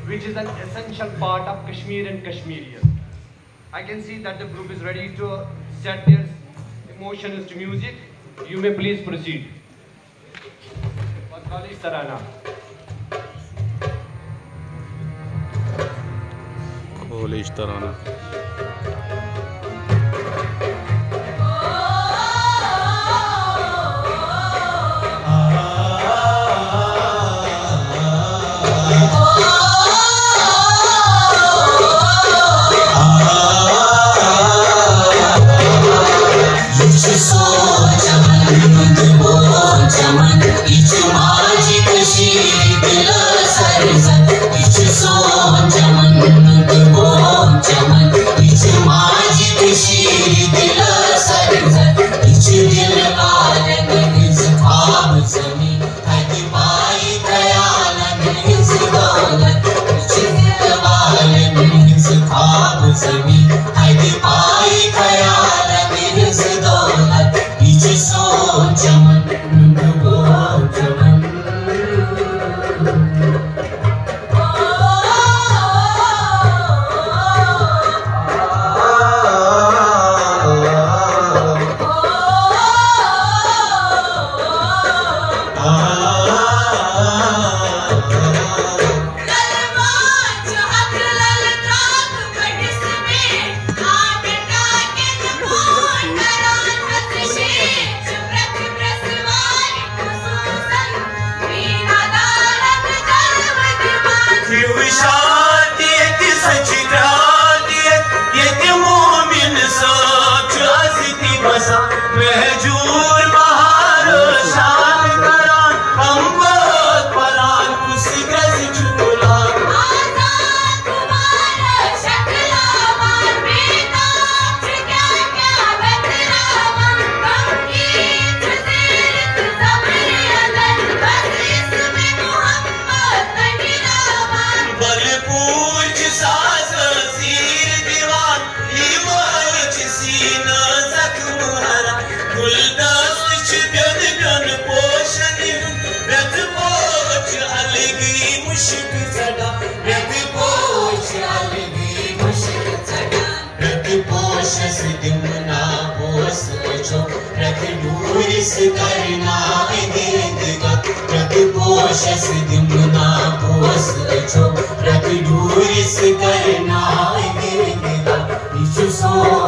which is an essential part of Kashmir and Kashmirians. I can see that the group is ready to set their emotions to music. You may please proceed. College Tarana. College Tarana. करना